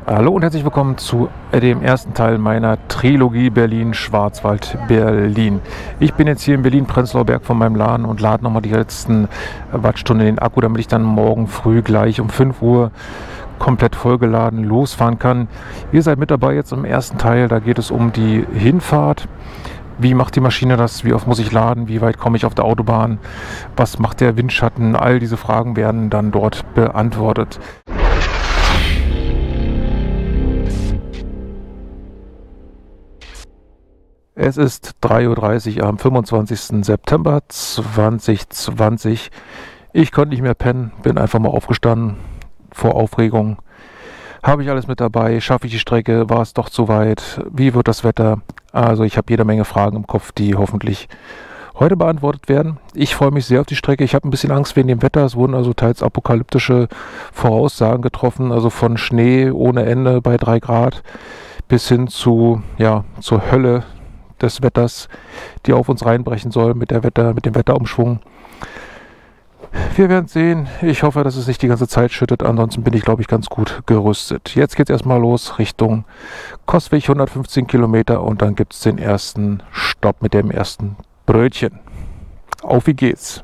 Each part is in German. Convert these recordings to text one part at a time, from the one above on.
Hallo und herzlich willkommen zu dem ersten Teil meiner Trilogie Berlin-Schwarzwald-Berlin. Ich bin jetzt hier in Berlin-Prenzlauer Berg von meinem Laden und lade nochmal die letzten Wattstunden in den Akku, damit ich dann morgen früh gleich um 5 Uhr komplett vollgeladen losfahren kann. Ihr seid mit dabei jetzt im ersten Teil, da geht es um die Hinfahrt. Wie macht die Maschine das? Wie oft muss ich laden? Wie weit komme ich auf der Autobahn? Was macht der Windschatten? All diese Fragen werden dann dort beantwortet. Es ist 3:30 Uhr am 25. September 2020. Ich konnte nicht mehr pennen, bin einfach mal aufgestanden vor Aufregung. Habe ich alles mit dabei? Schaffe ich die Strecke? War es doch zu weit? Wie wird das Wetter? Also ich habe jede Menge Fragen im Kopf, die hoffentlich heute beantwortet werden. Ich freue mich sehr auf die Strecke. Ich habe ein bisschen Angst wegen dem Wetter. Es wurden also teils apokalyptische Voraussagen getroffen, also von Schnee ohne Ende bei 3 Grad bis hin zu, zur Hölle des Wetters, die auf uns reinbrechen soll mit dem Wetterumschwung. Wir werden sehen. Ich hoffe, dass es nicht die ganze Zeit schüttet. Ansonsten bin ich, glaube ich, ganz gut gerüstet. Jetzt geht es erstmal los Richtung Coswig, 115 Kilometer, und dann gibt es den ersten Stopp mit dem ersten Brötchen. Auf wie geht's?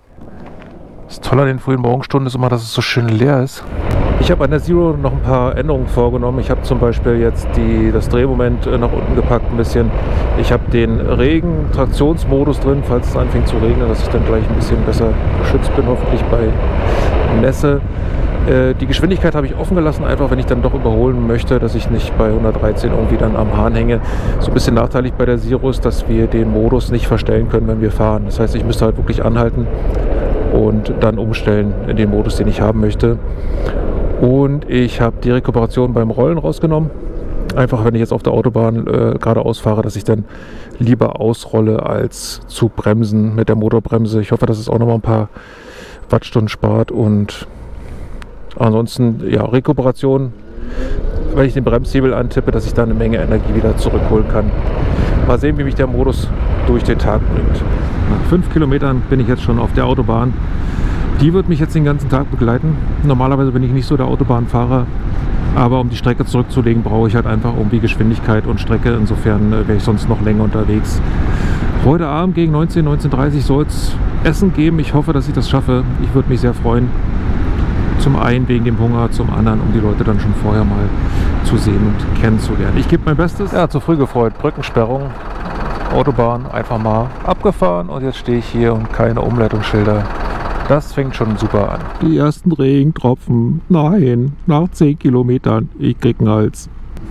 Das Tolle an den frühen Morgenstunden ist immer, dass es so schön leer ist. Ich habe an der Zero noch ein paar Änderungen vorgenommen. Ich habe zum Beispiel jetzt das Drehmoment nach unten gepackt ein bisschen. Ich habe den Regen-Traktionsmodus drin, falls es anfängt zu regnen, dass ich dann gleich ein bisschen besser geschützt bin, hoffentlich bei Nässe. Die Geschwindigkeit habe ich offen gelassen, einfach wenn ich dann doch überholen möchte, dass ich nicht bei 113 irgendwie dann am Hahn hänge. So ein bisschen nachteilig bei der Zero ist, dass wir den Modus nicht verstellen können, wenn wir fahren. Das heißt, ich müsste halt wirklich anhalten und dann umstellen in den Modus, den ich haben möchte. Und ich habe die Rekuperation beim Rollen rausgenommen. Einfach, wenn ich jetzt auf der Autobahn geradeaus fahre, dass ich dann lieber ausrolle, als zu bremsen mit der Motorbremse. Ich hoffe, dass es auch nochmal ein paar Wattstunden spart. Und ansonsten, ja, Rekuperation, wenn ich den Bremshebel antippe, dass ich da eine Menge Energie wieder zurückholen kann. Mal sehen, wie mich der Modus durch den Tag bringt. Nach 5 Kilometern bin ich jetzt schon auf der Autobahn. Die wird mich jetzt den ganzen Tag begleiten. Normalerweise bin ich nicht so der Autobahnfahrer, aber um die Strecke zurückzulegen, brauche ich halt einfach irgendwie Geschwindigkeit und Strecke. Insofern wäre ich sonst noch länger unterwegs. Heute Abend gegen 19:30 soll es Essen geben. Ich hoffe, dass ich das schaffe. Ich würde mich sehr freuen. Zum einen wegen dem Hunger, zum anderen, um die Leute dann schon vorher mal zu sehen und kennenzulernen. Ich gebe mein Bestes. Ja, zu früh gefreut. Brückensperrung, Autobahn einfach mal abgefahren, und jetzt stehe ich hier und keine Umleitungsschilder. Das fängt schon super an. Die ersten Regentropfen. Nein, nach 10 Kilometern. Ich krieg einen Hals.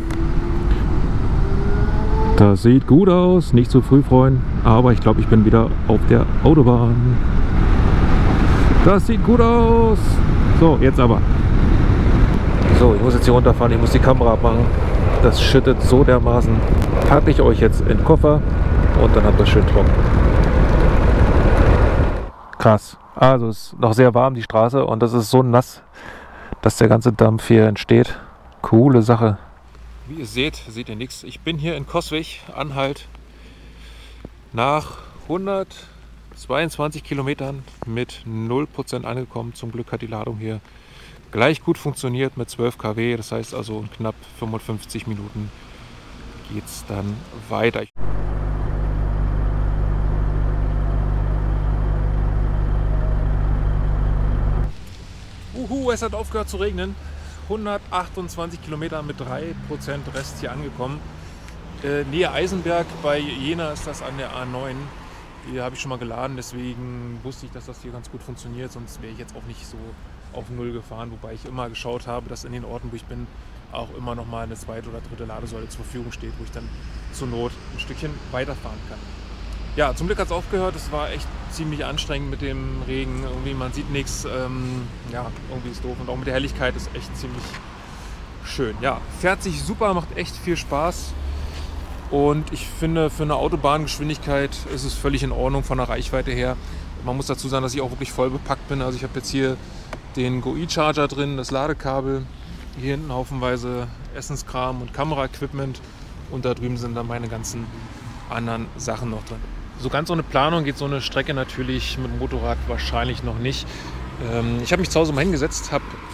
Das sieht gut aus. Nicht zu früh freuen. Aber ich glaube, ich bin wieder auf der Autobahn. Das sieht gut aus. So, jetzt aber. So, ich muss jetzt hier runterfahren. Ich muss die Kamera abmachen. Das schüttet so dermaßen. Packe ich euch jetzt in den Koffer und dann habt ihr schön trocken. Krass. Also es ist noch sehr warm, die Straße, und das ist so nass, dass der ganze Dampf hier entsteht. Coole Sache. Wie ihr seht ihr nichts. Ich bin hier in Coswig, Anhalt, nach 122 Kilometern mit 0% angekommen. Zum Glück hat die Ladung hier gleich gut funktioniert mit 12 kW. Das heißt also in knapp 55 Minuten geht es dann weiter. Es hat aufgehört zu regnen. 128 Kilometer mit 3% Rest hier angekommen. Nähe Eisenberg, bei Jena ist das an der A9. Hier habe ich schon mal geladen, deswegen wusste ich, dass das hier ganz gut funktioniert. Sonst wäre ich jetzt auch nicht so auf Null gefahren, wobei ich immer geschaut habe, dass in den Orten, wo ich bin, auch immer noch mal eine zweite oder dritte Ladesäule zur Verfügung steht, wo ich dann zur Not ein Stückchen weiterfahren kann. Ja, zum Glück hat es aufgehört. Es war echt ziemlich anstrengend mit dem Regen. Irgendwie, man sieht nichts. Ja, irgendwie ist doof. Und auch mit der Helligkeit ist echt ziemlich schön. Ja, fährt sich super, macht echt viel Spaß. Und ich finde, für eine Autobahngeschwindigkeit ist es völlig in Ordnung von der Reichweite her. Man muss dazu sagen, dass ich auch wirklich voll bepackt bin. Also ich habe jetzt hier den GoI-Charger drin, das Ladekabel. Hier hinten haufenweise Essenskram und Kameraequipment. Und da drüben sind dann meine ganzen anderen Sachen noch drin. So ganz ohne Planung geht so eine Strecke natürlich mit dem Motorrad wahrscheinlich noch nicht. Ich habe mich zu Hause mal hingesetzt, habe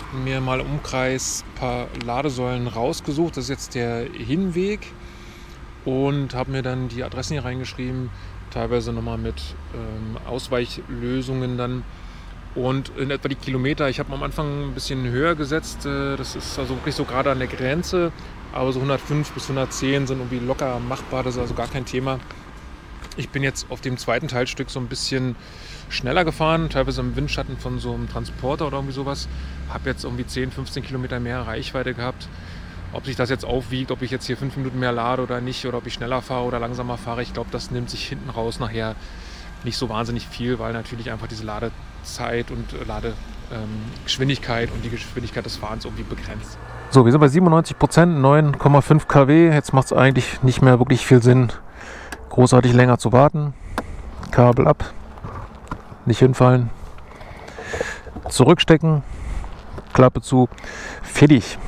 mir mal im Umkreis ein paar Ladesäulen rausgesucht. Das ist jetzt der Hinweg und habe mir dann die Adressen hier reingeschrieben, teilweise nochmal mit Ausweichlösungen dann und in etwa die Kilometer. Ich habe am Anfang ein bisschen höher gesetzt, das ist also wirklich so gerade an der Grenze, aber so 105 bis 110 sind irgendwie locker machbar, das ist also gar kein Thema. Ich bin jetzt auf dem zweiten Teilstück so ein bisschen schneller gefahren, teilweise im Windschatten von so einem Transporter oder irgendwie sowas. Habe jetzt irgendwie 10, 15 Kilometer mehr Reichweite gehabt. Ob sich das jetzt aufwiegt, ob ich jetzt hier 5 Minuten mehr lade oder nicht, oder ob ich schneller fahre oder langsamer fahre, ich glaube, das nimmt sich hinten raus nachher nicht so wahnsinnig viel, weil natürlich einfach diese Ladezeit und Ladegeschwindigkeit und die Geschwindigkeit des Fahrens irgendwie begrenzt. So, wir sind bei 97%, 9,5 kW. Jetzt macht es eigentlich nicht mehr wirklich viel Sinn, großartig länger zu warten. Kabel ab, nicht hinfallen, zurückstecken, Klappe zu, fertig.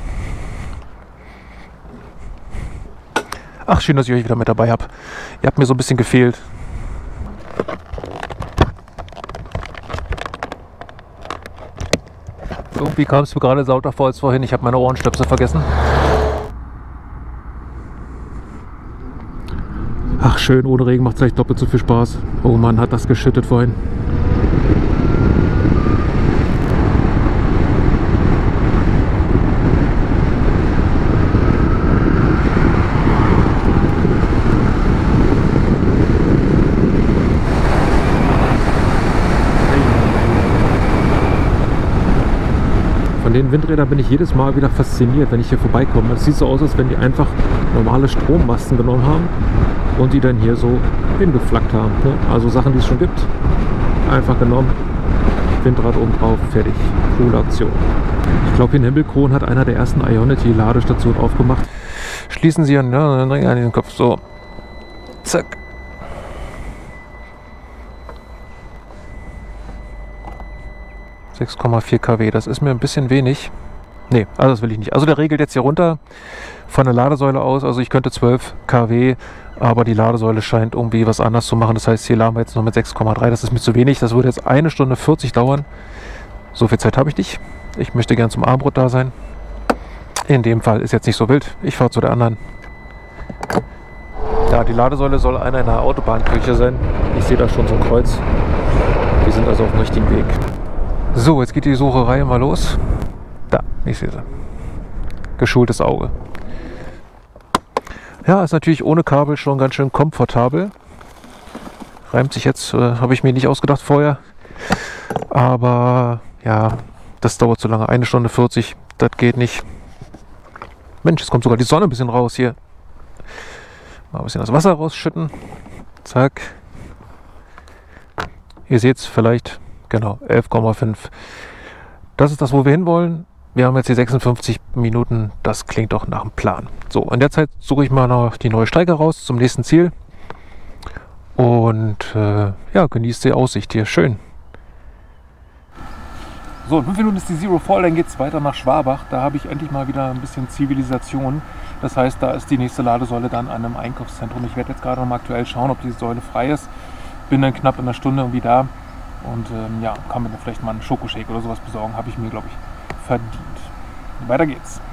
Ach, schön, dass ich euch wieder mit dabei habe. Ihr habt mir so ein bisschen gefehlt. Irgendwie kam es mir gerade sauter vor als vorhin. Ich habe meine Ohrenstöpsel vergessen. Ach schön, ohne Regen macht es gleich doppelt so viel Spaß. Oh Mann, hat das geschüttet vorhin. Von den Windrädern bin ich jedes Mal wieder fasziniert, wenn ich hier vorbeikomme. Es sieht so aus, als wenn die einfach normale Strommasten genommen haben und die dann hier so hingeflackt haben. Ne? Also Sachen, die es schon gibt, einfach genommen, Windrad oben drauf, fertig. Coole Aktion. Ich glaube, hier in Himmelkron hat einer der ersten Ionity-Ladestationen aufgemacht. Schließen Sie an den Kopf, so. Zack. ,4 kW, das ist mir ein bisschen wenig. Nee, also das will ich nicht. Also der regelt jetzt hier runter von der Ladesäule aus. Also ich könnte 12 kW, aber die Ladesäule scheint irgendwie was anders zu machen. Das heißt, hier laden wir jetzt noch mit 6,3. Das ist mir zu wenig. Das würde jetzt 1 Stunde 40 dauern. So viel Zeit habe ich nicht. Ich möchte gern zum Abendbrot da sein. In dem Fall ist jetzt nicht so wild. Ich fahre zu der anderen. Ja, die Ladesäule soll einer in der Autobahnkirche sein. Ich sehe da schon so ein Kreuz. Wir sind also auf dem richtigen Weg. So, jetzt geht die Sucherei mal los. Da, ich sehe sie. Geschultes Auge. Ja, ist natürlich ohne Kabel schon ganz schön komfortabel. Reimt sich jetzt, habe ich mir nicht ausgedacht vorher. Aber ja, das dauert zu lange. 1 Stunde 40, das geht nicht. Mensch, jetzt kommt sogar die Sonne ein bisschen raus hier. Mal ein bisschen das Wasser rausschütten. Zack. Ihr seht es vielleicht. Genau, 11,5. Das ist das, wo wir hinwollen. Wir haben jetzt hier 56 Minuten. Das klingt doch nach einem Plan. So, in der Zeit suche ich mal noch die neue Strecke raus zum nächsten Ziel. Und ja, genießt die Aussicht hier. Schön. So, in 5 Minuten ist die Zero Fall. Dann geht es weiter nach Schwabach. Da habe ich endlich mal wieder ein bisschen Zivilisation. Das heißt, da ist die nächste Ladesäule dann an einem Einkaufszentrum. Ich werde jetzt gerade noch mal aktuell schauen, ob die Säule frei ist. Bin dann knapp in einer Stunde irgendwie da. Und ja, kann mir dann vielleicht mal einen Schokoshake oder sowas besorgen. Habe ich mir, glaube ich, verdient. Weiter geht's.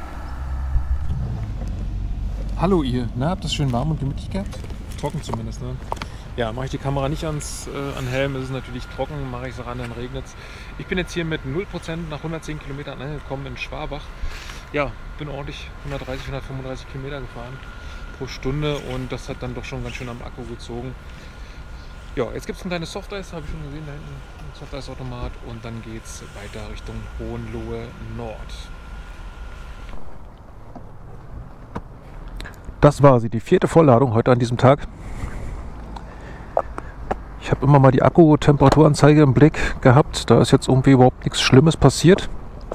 Hallo ihr. Na, habt ihr es schön warm und gemütlich gehabt? Trocken zumindest, ne? Ja, mache ich die Kamera nicht an Helm, ist es natürlich trocken. Mache ich es ran, dann regnet es. Ich bin jetzt hier mit 0% nach 110 Kilometern angekommen in Schwabach. Ja, bin ordentlich 130, 135 Kilometer gefahren pro Stunde. Und das hat dann doch schon ganz schön am Akku gezogen. Ja, jetzt gibt es ein kleines Softeis, habe ich schon gesehen, da hinten ein Softeisautomat und dann geht es weiter Richtung Hohenlohe Nord. Das war sie, die 4. Vollladung heute an diesem Tag. Ich habe immer mal die Akkutemperaturanzeige im Blick gehabt, da ist jetzt irgendwie überhaupt nichts Schlimmes passiert.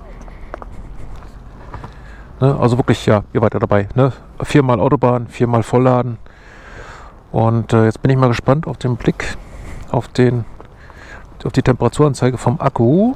Ne, also wirklich, ja, ihr weiter dabei. Ne? 4-mal Autobahn, 4-mal Vollladen. Und jetzt bin ich mal gespannt auf den Blick auf die Temperaturanzeige vom Akku.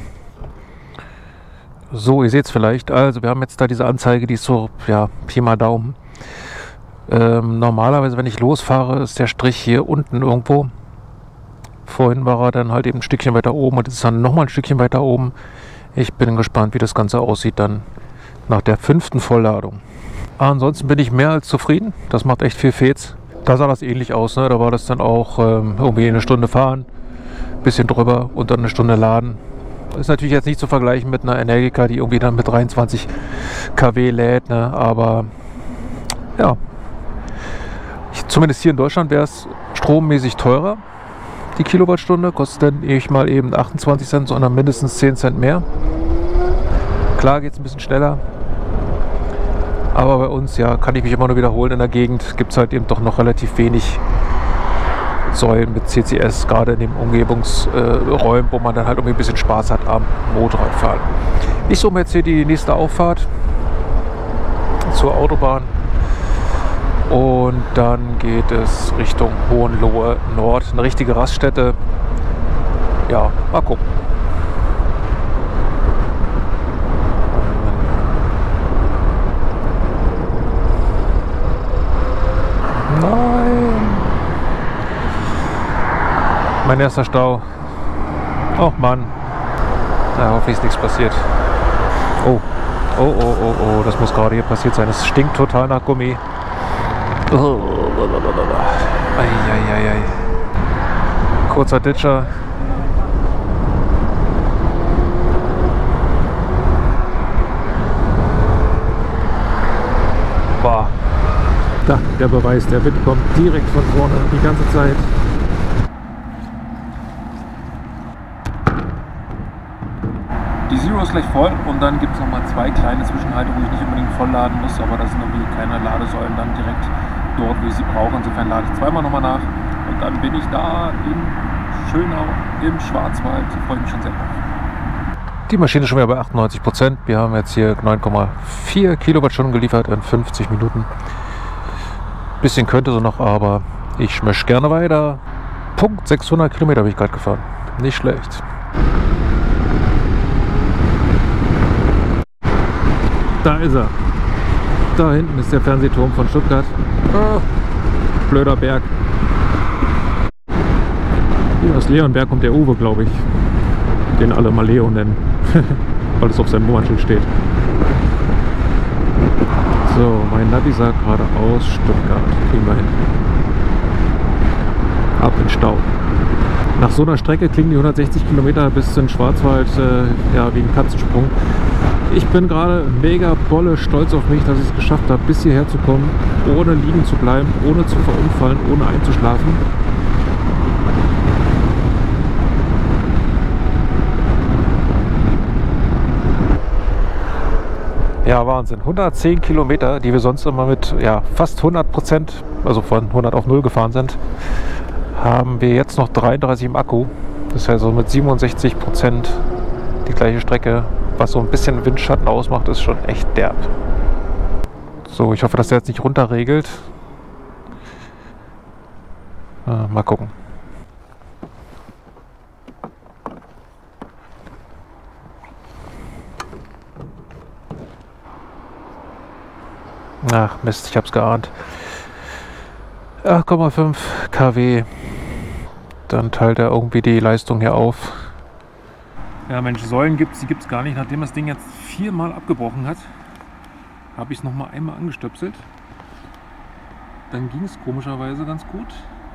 So, ihr seht es vielleicht. Also wir haben jetzt da diese Anzeige, die ist so, ja, Pi mal Daumen. Normalerweise, wenn ich losfahre, ist der Strich hier unten irgendwo. Vorhin war er dann halt eben ein Stückchen weiter oben und jetzt ist er nochmal ein Stückchen weiter oben. Ich bin gespannt, wie das Ganze aussieht dann nach der 5. Vollladung. Ansonsten bin ich mehr als zufrieden. Das macht echt viel Fets. Da sah das ähnlich aus, ne? Da war das dann auch irgendwie eine Stunde fahren, bisschen drüber und dann eine Stunde laden. Ist natürlich jetzt nicht zu vergleichen mit einer Energica, die irgendwie dann mit 23 kW lädt, ne? Aber ja, zumindest hier in Deutschland wäre es strommäßig teurer. Die Kilowattstunde kostet dann nicht mal eben 28 Cent, sondern mindestens 10 Cent mehr. Klar geht es ein bisschen schneller. Aber bei uns, ja, kann ich mich immer nur wiederholen, in der Gegend gibt es halt eben doch noch relativ wenig Säulen mit CCS, gerade in den Umgebungsräumen, wo man dann halt irgendwie ein bisschen Spaß hat am Motorradfahren. Ich suche mir jetzt hier die nächste Auffahrt zur Autobahn und dann geht es Richtung Hohenlohe Nord, eine richtige Raststätte. Ja, mal gucken. Nein! Mein erster Stau. Och Mann. Na, hoffentlich ist nichts passiert. Oh. Oh, das muss gerade hier passiert sein. Es stinkt total nach Gummi. Oh. Ei. Kurzer Ditcher. Boah. Da, der Beweis, der Wind kommt direkt von vorne die ganze Zeit. Die Zero ist gleich voll und dann gibt es nochmal 2 kleine Zwischenhalte, wo ich nicht unbedingt voll laden muss, aber da sind irgendwie keine Ladesäulen dann direkt dort, wo ich sie brauche. Insofern lade ich zweimal nochmal nach und dann bin ich da in Schönau im Schwarzwald. Da freue ich mich schon sehr drauf. Die Maschine ist schon wieder bei 98%. Wir haben jetzt hier 9,4 Kilowattstunden geliefert in 50 Minuten. Bisschen könnte so noch, aber ich möchte gerne weiter. Punkt 600 Kilometer habe ich gerade gefahren. Nicht schlecht. Da ist er. Da hinten ist der Fernsehturm von Stuttgart. Oh, blöder Berg. Hier aus Leonberg kommt der Uwe, glaube ich. Den alle mal Leo nennen. Weil es auf seinem Nummernschild steht. So, mein Navi sagt geradeaus Stuttgart. Kriegen wir hin. Ab in Stau. Nach so einer Strecke klingen die 160 Kilometer bis in Schwarzwald ja, wie ein Katzensprung. Ich bin gerade mega bolle stolz auf mich, dass ich es geschafft habe, bis hierher zu kommen, ohne liegen zu bleiben, ohne zu verunfallen, ohne einzuschlafen. Ja, Wahnsinn. 110 Kilometer, die wir sonst immer mit fast 100%, also von 100 auf 0 gefahren sind, haben wir jetzt noch 33 im Akku. Das heißt, so mit 67% die gleiche Strecke. Was so ein bisschen Windschatten ausmacht, ist schon echt derb. So, ich hoffe, dass der jetzt nicht runterregelt. Mal gucken. Ach Mist, ich hab's geahnt. 8,5 kW. Dann teilt er irgendwie die Leistung hier auf. Ja Mensch, Säulen gibt's, die gibt's gar nicht. Nachdem das Ding jetzt 4-mal abgebrochen hat, habe ich es nochmal einmal angestöpselt. Dann ging es komischerweise ganz gut.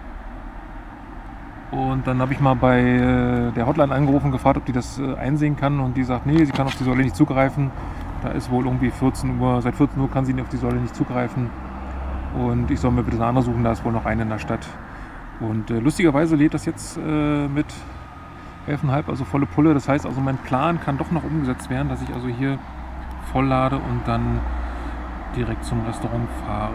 Und dann habe ich mal bei der Hotline angerufen, gefragt, ob die das einsehen kann. Und die sagt, nee, sie kann auf die Säule nicht zugreifen. Da ist wohl irgendwie 14 Uhr, seit 14 Uhr kann sie auf die Säule nicht zugreifen. Und ich soll mir bitte eine andere suchen, da ist wohl noch eine in der Stadt. Und lustigerweise lädt das jetzt mit 11,5, also volle Pulle. Das heißt also, mein Plan kann doch noch umgesetzt werden, dass ich also hier voll lade und dann direkt zum Restaurant fahre.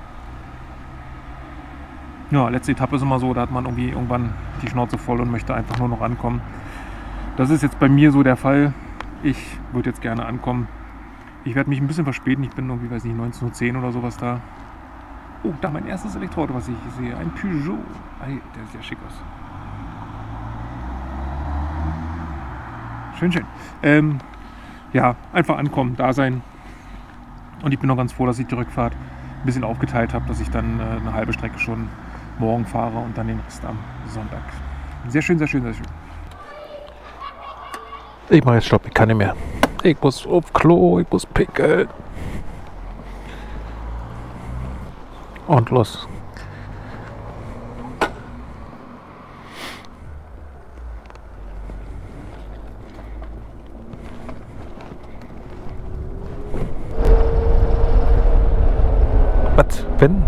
Ja, letzte Etappe ist immer so, da hat man irgendwie irgendwann die Schnauze voll und möchte einfach nur noch ankommen. Das ist jetzt bei mir so der Fall. Ich würde jetzt gerne ankommen. Ich werde mich ein bisschen verspäten. Ich bin irgendwie, weiß nicht, 19:10 oder sowas da. Oh, da mein erstes Elektroauto, was ich sehe. Ein Peugeot. Der sieht ja schick aus. Schön, schön. Ja, einfach ankommen, da sein. Und ich bin noch ganz froh, dass ich die Rückfahrt ein bisschen aufgeteilt habe, dass ich dann eine halbe Strecke schon morgen fahre und dann den Rest am Sonntag. Sehr schön, sehr schön, sehr schön. Ich mache jetzt Stopp, ich kann nicht mehr. Ich muss auf Klo, ich muss pinkeln. Und los. Was? Wenn?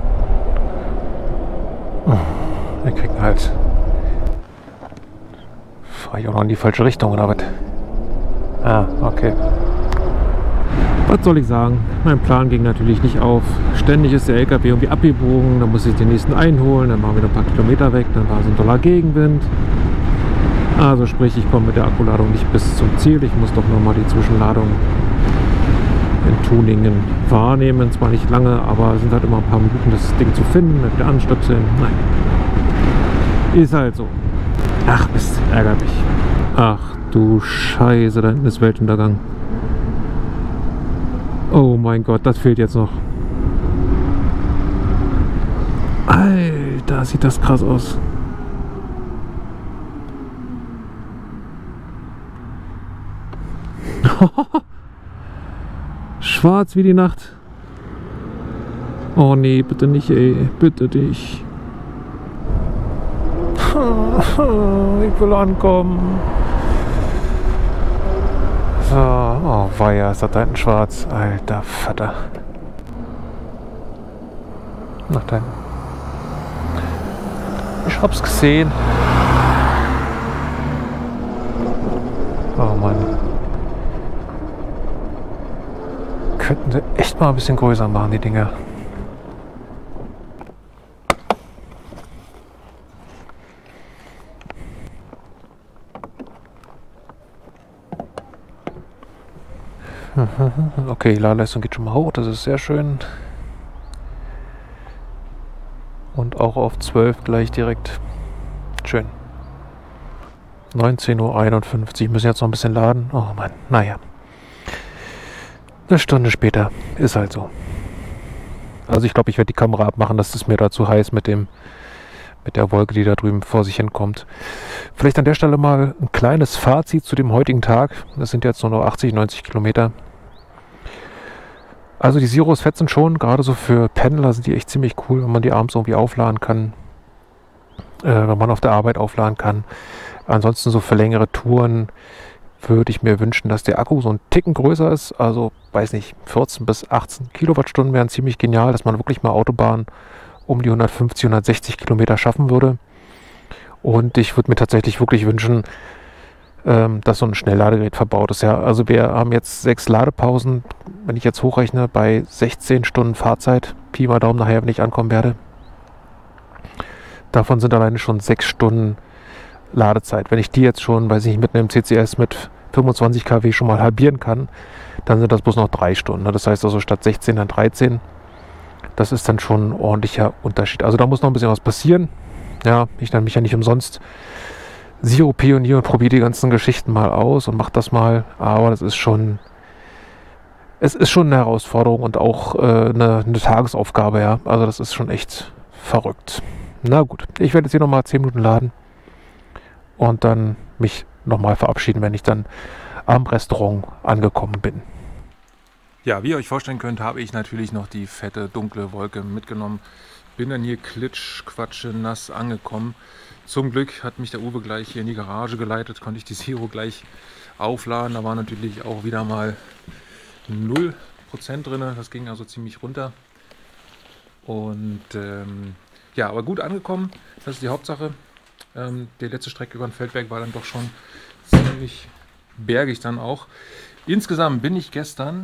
Wir kriegen halt. Fahre ich auch noch in die falsche Richtung oder was? Ah, okay. Was soll ich sagen? Mein Plan ging natürlich nicht auf. Ständig ist der LKW irgendwie abgebogen, dann muss ich den nächsten einholen, dann machen wir ein paar Kilometer weg, dann war so ein doller Gegenwind. Also sprich, ich komme mit der Akkuladung nicht bis zum Ziel. Ich muss doch nochmal die Zwischenladung in Tuningen wahrnehmen. Zwar nicht lange, aber es sind halt immer ein paar Minuten, das Ding zu finden, mit der Anstöpseln. Nein. Ist halt so. Ach Mist, ärgert mich. Ach du Scheiße, da hinten ist Weltuntergang. Oh mein Gott, das fehlt jetzt noch. Alter, sieht das krass aus. Schwarz wie die Nacht. Oh nee, bitte nicht, ey. Bitte nicht. Ich will ankommen. So, oh weia, ist das da hinten schwarz. Alter Vater. Nach da hinten. Ich hab's gesehen. Oh Mann. Könnten sie echt mal ein bisschen größer machen, die Dinger. Okay, die Ladeleistung geht schon mal hoch, das ist sehr schön. Und auch auf 12 gleich direkt. Schön. 19:51 Uhr. Müssen jetzt noch ein bisschen laden. Oh Mann, naja. Eine Stunde später. Ist halt so. Also ich glaube, ich werde die Kamera abmachen. Das ist mir da zu heiß mit der Wolke, die da drüben vor sich hinkommt. Vielleicht an der Stelle mal ein kleines Fazit zu dem heutigen Tag. Das sind jetzt nur noch 80, 90 Kilometer. Also die Zeros fetzen schon, gerade so für Pendler sind die echt ziemlich cool, wenn man die abends irgendwie aufladen kann, wenn man auf der Arbeit aufladen kann. Ansonsten so für längere Touren würde ich mir wünschen, dass der Akku so einen Ticken größer ist. Also, weiß nicht, 14 bis 18 Kilowattstunden wären ziemlich genial, dass man wirklich mal Autobahn um die 150, 160 Kilometer schaffen würde. Und ich würde mir tatsächlich wirklich wünschen, dass so ein Schnellladegerät verbaut ist. Ja, also wir haben jetzt 6 Ladepausen, wenn ich jetzt hochrechne, bei 16 Stunden Fahrzeit, Pi mal Daumen nachher, wenn ich ankommen werde. Davon sind alleine schon 6 Stunden Ladezeit. Wenn ich die jetzt schon, weiß ich nicht, mit einem CCS mit 25 kW schon mal halbieren kann, dann sind das bloß noch 3 Stunden. Das heißt also statt 16 dann 13. Das ist dann schon ein ordentlicher Unterschied. Also da muss noch ein bisschen was passieren. Ja, ich nenne mich ja nicht umsonst Zero-Pionier und probiere die ganzen Geschichten mal aus und mache das mal. Aber das ist schon, es ist schon eine Herausforderung und auch eine Tagesaufgabe. Ja, also das ist schon echt verrückt. Na gut, ich werde jetzt hier nochmal 10 Minuten laden und dann mich nochmal verabschieden, wenn ich dann am Restaurant angekommen bin. Ja, wie ihr euch vorstellen könnt, habe ich natürlich noch die fette, dunkle Wolke mitgenommen. Bin dann hier klitschquatsche nass angekommen. Zum Glück hat mich der Uwe gleich hier in die Garage geleitet, konnte ich die Zero gleich aufladen. Da war natürlich auch wieder mal 0% drin, das ging also ziemlich runter. Und ja, aber gut angekommen, das ist die Hauptsache. Die letzte Strecke über den Feldberg war dann doch schon ziemlich bergig dann auch. Insgesamt bin ich gestern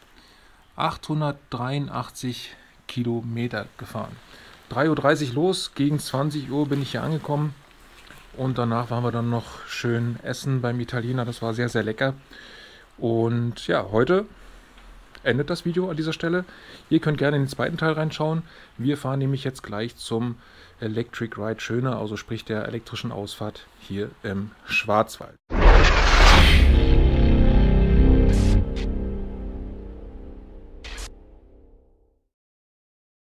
883 Kilometer gefahren. 3:30 Uhr los, gegen 20 Uhr bin ich hier angekommen und danach waren wir dann noch schön essen beim Italiener, das war sehr, sehr lecker. Und ja, heute endet das Video an dieser Stelle. Ihr könnt gerne in den zweiten Teil reinschauen. Wir fahren nämlich jetzt gleich zum Electric Ride Schöne, also sprich der elektrischen Ausfahrt hier im Schwarzwald.